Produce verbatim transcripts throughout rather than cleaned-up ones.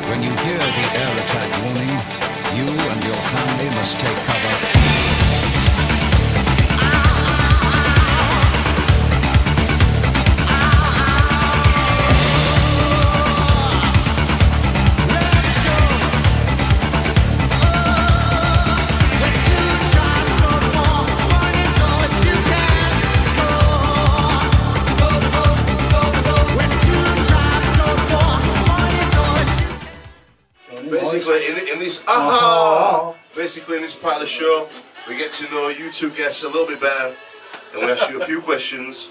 When you hear the air attack warning, you and your family must take cover. Basically, in, in this aha, basically in this part of the show, we get to know you two guests a little bit better, and we ask you a few questions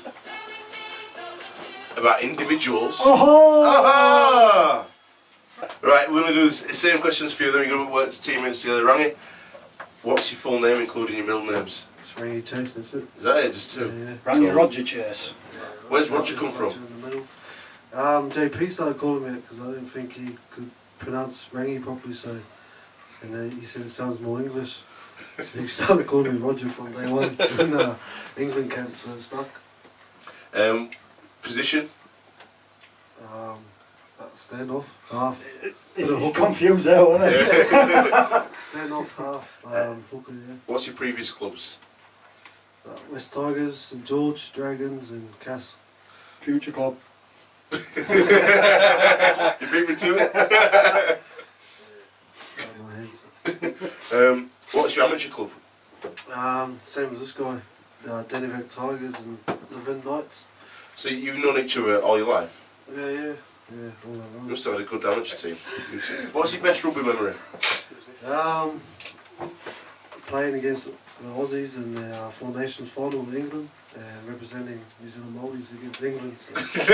about individuals. Aha! Right, we're going to do the same questions for you. Then we're going to work as teammates together. Rangi, what's your full name, including your middle names? It's Rangi Chase, that's it. Is that it? Just two. Yeah, yeah. Rangi Roger Chase. Where's Roger come from? In the middle. Um, J P started calling me it because I didn't think he could pronounce Rangi properly, so and uh, he said it sounds more English, so he started calling me Roger from day one in uh, England camp, so it stuck. Um, position? Um, stand off, half. He's, he's confused out, isn't he? Stand off, half, um, hooker, yeah. What's your previous clubs? Uh, West Tigers, St George, Dragons and Cass. Future club. You beat me to it. um, what's your amateur club? Um, same as this guy, uh, Dennyvec Tigers and Levin Knights. So you've known each other all your life? Yeah, yeah, yeah, all that You long. must have had a good amateur team. What's your best rugby memory? Um, playing against the Aussies in the uh, Four Nations final in England and representing New Zealand Maldives against England. So.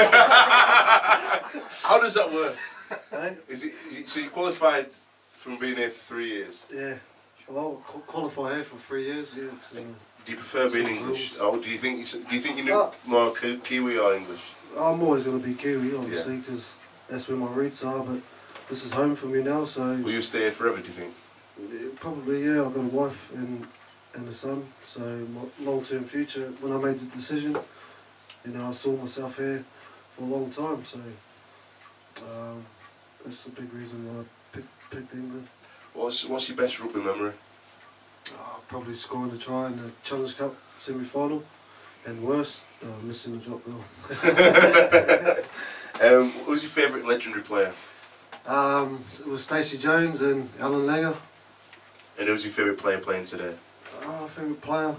How does that work? Hey? Is it, so you qualified from being here for three years? Yeah. Well, qu qualify here for three years. Yeah. It's, uh, Do you prefer being some English? rules. Or do you think you, do you think you knew Uh, more Ki- Kiwi or English? I'm always going to be Kiwi, obviously, because that's where my roots are. But this is home for me now, so Will you stay here forever? Do you think? yeah, probably yeah. I've got a wife and and a son, so my long-term future. When I made the decision, you know, I saw myself here for a long time. So um, that's the big reason why I picked, picked England. What's What's your best rugby memory? Uh, probably scoring a try in the Challenge Cup semi-final, and worse, uh, missing the drop goal. um, who's your favourite legendary player? Um, it was Stacey Jones and Alan Langer. And who's your favourite player playing today? Oh, favourite player?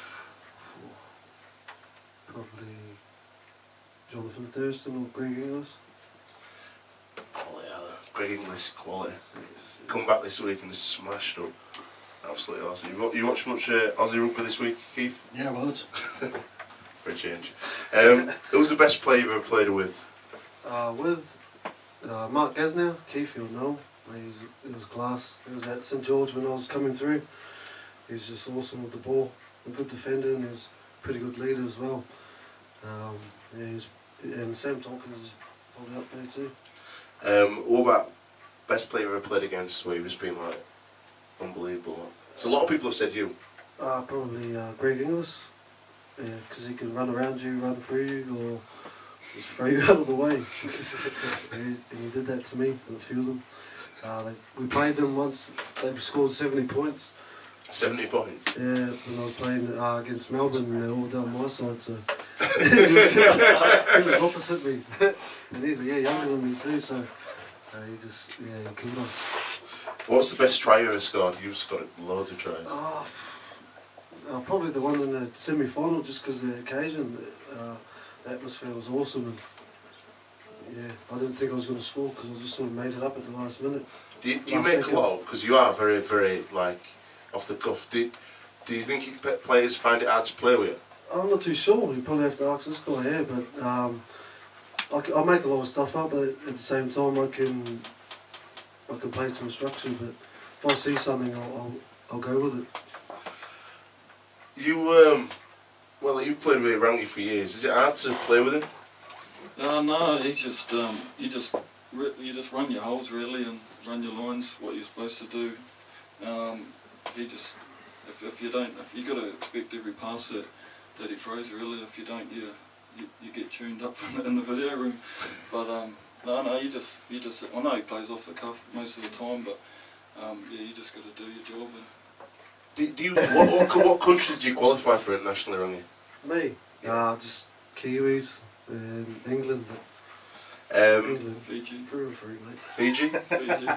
Probably Jonathan Thurston or Greg Inglis. Quality, either. Greg Inglis, quality. Come back this week and just smashed up. Absolutely awesome. You, you watched much uh, Aussie rugby this week, Keith? Yeah, loads. For a change. Um, who's the best player you've ever played with? Uh, with uh, Mark Gasnier, Keith, you'll know. He's, he was class. He was at St George when I was coming through. He was just awesome with the ball. A good defender, and he was a pretty good leader as well. Um, yeah, he was, and Sam Tompkins is probably up there too. Um, what about best player you've ever played against where you've just been like unbelievable? So a lot of people have said you. Uh, probably uh, Greg Inglis, because yeah, he can run around you, run through you, or just throw you out of the way. and, he, and he did that to me, and a few of them. Uh, they, we played them once, they scored seventy points. seventy points? Yeah, when I was playing uh, against Melbourne, and they're all down my side, so he was opposite me. And he's a year younger than me too, so uh, he just, yeah, he killed us. What's the best try you ever scored? You've scored loads of tries. Oh, uh, probably the one in the semi-final, just because of the occasion. Uh, the atmosphere was awesome, and yeah, I didn't think I was going to score because I just sort of made it up at the last minute. Do you, do you last make second. a lot? Because you are very, very like off the cuff. Do, do you think you, players find it hard to play with you? I'm not too sure. You probably have to ask this guy here, but um, I, c I make a lot of stuff up, but at the same time, I can I can play to instruction. But if I see something, I'll I'll, I'll go with it. You um, well, you've played with Rangi for years. Is it hard to play with him? Uh, no, he just um, you just you just run your holes really and run your lines. What you're supposed to do. Um, he just if if you don't if you got to expect every pass that that he throws really. If you don't, you you, you get tuned up from the, in the video room. But um, No, no, you just, you just. I know he plays off the cuff most of the time, but um, yeah, you just got to do your job. And Do, do you? What, what, what countries do you qualify for internationally, Rangi? Me? Yeah, uh, just Kiwis, um, England. Um, England. Fiji. Through and through, mate. Fiji. Fiji.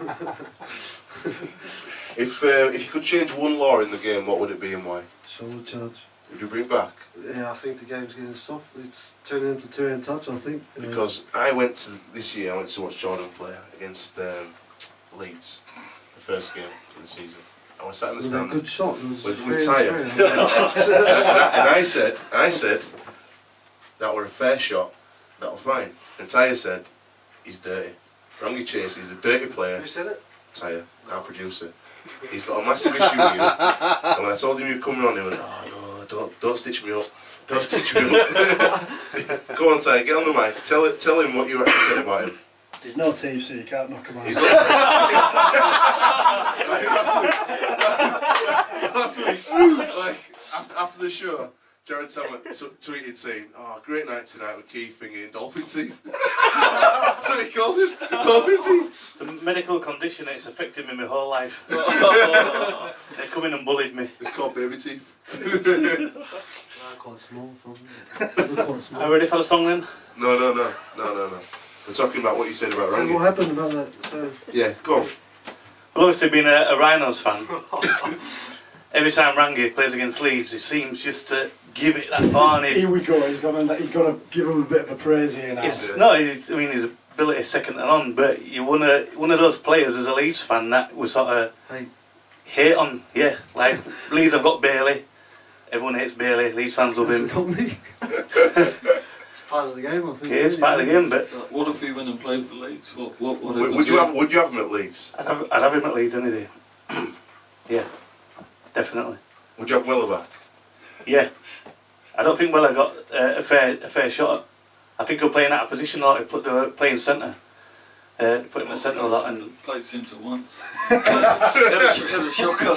If uh, if you could change one law in the game, what would it be and why? Shoulder charge. Would you bring it back? Yeah, I think the game's getting soft. It's turning into two-hand touch, I think. Uh, Because I went to this year. I went to watch Jordan play against um, Leeds, the first game of the season. I was sat in the it was a stand good shot. It was with, fair with and Tyre, square. and, and, and I said, I said, that were a fair shot. That was fine. And Tyre said, he's dirty. Rangi Chase, he's a dirty player. Who said it? Tyre, our producer. He's got a massive issue with you. And when I told him you were coming on, he went, oh no, don't, don't stitch me up. Don't stitch me up. Go on, Tyre, get on the mic. Tell it, tell him what you actually said about him. There's no teeth, so you can't knock him out. He's got last week, last week, like after, after the show, Jared Samet tweeted saying, "Oh, great night tonight with Keith thingy dolphin teeth." That's what he called him, dolphin teeth. It's a medical condition. It's affected me my whole life. They come in and bullied me. It's called baby teeth. They're quite small, probably. They're quite small. Are you ready for the song then? No, no, no, no, no, no. We're talking about what you said about So Rangi. what happened about that? So, Yeah, go on. Well, obviously being a, a Rhinos fan, every time Rangi plays against Leeds, he seems just to give it that varnish. Here we go. He's gonna he's gonna give him a bit of a praise here now. It's, no, he's, I mean his ability is second to none, but you're one of one of those players as a Leeds fan that we sort of hey, hate on. Yeah, like Leeds have got Bailey. Everyone hates Bailey. Leeds fans love him. got me. It's part of the game, I think. Yeah, it's part of the game, but uh, what if he went and played for Leeds? What, what, what Would, would you have Would you have him at Leeds? I'd have, I'd have him at Leeds any day. Yeah, definitely. Would you have Weller back? Yeah, I don't think Weller got uh, a fair a fair shot. I think he'll play in that position a lot. He put the play in centre. Uh, put him at centre a lot and played centre once. had, a, had a shocker.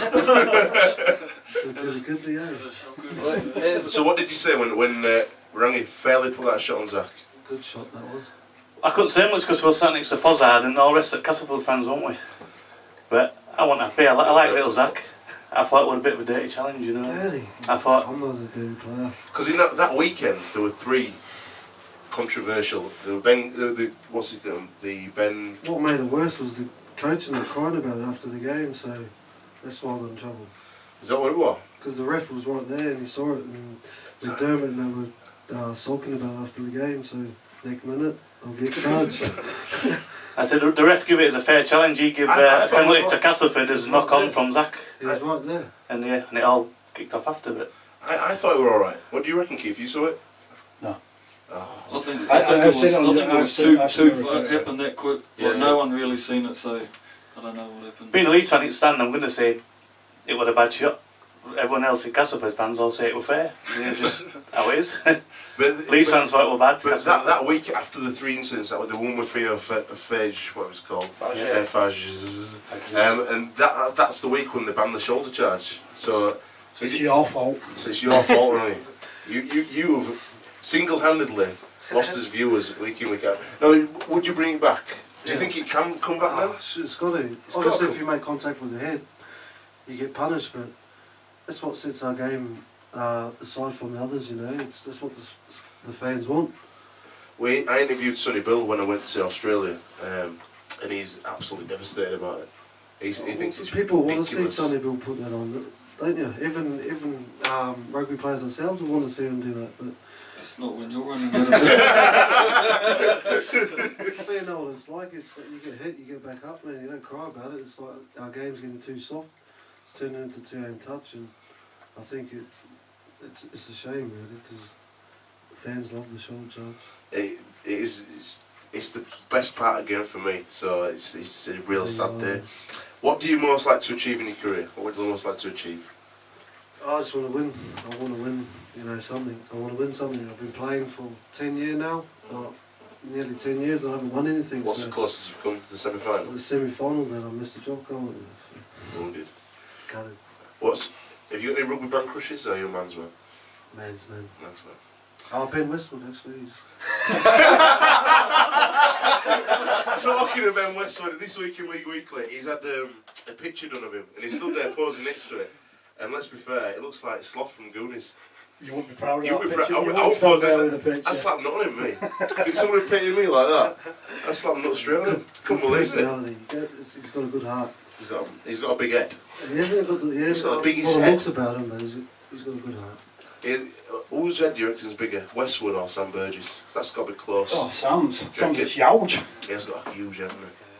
Did a good day, Had a shocker. So what did you say when when uh, Rangi fairly put that shot on Zach? Good shot that was. I couldn't say much because we were sat next to Fozzard and all the rest of Castleford fans, weren't we? But I wasn't happy. I, li I like little Zach. I thought it was a bit of a dirty challenge, you know. Dirty? I thought I'm not a dirty player. Because in that, that weekend there were three controversial. The Ben, the, the what's it um, the Ben. What made it worse was the coaching that cried about it after the game, so that's why I got in trouble. Is that what it was? Because the ref was right there and he saw it, and with Dermot and they were uh, sulking about it after the game, so next minute I'll get charged. I said the ref give it as a fair challenge. He gave I- I uh, a thought penalty it was to Castleford as a knock on from Zach, He was right there. and yeah, and it all kicked off after. But I, I thought we were all right. What do you reckon, Keith? You saw it? No. Oh. I think, I- I think I- it I've seen was, it on I the- think it I've was seen- too, I've too seen it far, on it the- happened that quick. Yeah. Like, no one really seen it, so I don't know what happened. being a Leeds fan at stand, I'm going to say it was a bad shot. Everyone else in Castleford fans all say it was fair. It's just how it is. But, Leeds but, fans thought it was bad. but that that week after the three incidents, that was the one with Theo Fage, what it was called, Fage. Uh, Fage. Um, and that that's the week when they banned the shoulder charge. So, So is it's it, your fault. so it's your fault, Ronnie. You you you have single-handedly lost us viewers week in week out. Now, would you bring it back? Do you Yeah. think it can come back Oh, now? it's it's got to. It's Obviously, gotta if you make contact with the head, you get punished, but that's what sets our game uh, aside from the others, you know. It's, that's what the, s- the fans want. We I interviewed Sonny Bill when I went to Australia, um, and he's absolutely devastated about it. He's, he thinks it's People want to see ridiculous. Sonny Bill put that on, don't you? Even even um, rugby players themselves will want to see him do that. But It's not when you're running it. but you know what it's like. It's like you get hit, you get back up, man. You don't cry about it. It's like our game's getting too soft. It's turning into two-hand touch, and I think it's it's it's a shame really because fans love the shoulder charge. It, it is it's, it's the best part of the game for me, so it's it's a real sad day. What do you most like to achieve in your career? What would you most like to achieve? I just want to win. I want to win, you know, something. I want to win something. I've been playing for ten years now, uh, nearly ten years, and I haven't won anything. What's so the closest you've come to the semi-final? the semi-final, then I missed the job goal. Wounded. Got it. What's have you got any rugby band crushes or are you a man's man? Man's man. Man's man. Oh, Ben Westwood actually. He's Talking of Ben Westwood, this week in League Weekly, he's had um, a picture done of him, and he's stood there posing next to it. And let's be fair, it looks like Sloth from Goonies. You wouldn't be proud of You that would be picture. proud. You I wouldn't would stand pose there this. with a picture. I'd slap nut on him, mate. If somebody painted me like that, I'd slap nut straight on him. Couldn't believe it. Personality. He get- He's got a good heart. He's got, he's got a big head. He hasn't got the, he He's hasn't got the got biggest a lot of head. looks about him, but he's, he's got a good heart. He, whose head do you reckon is bigger, Westwood or Sam Burgess? That's got to be close. Oh, Sam's. Do you Sam's reckon? is huge. He has got a huge head, hasn't he?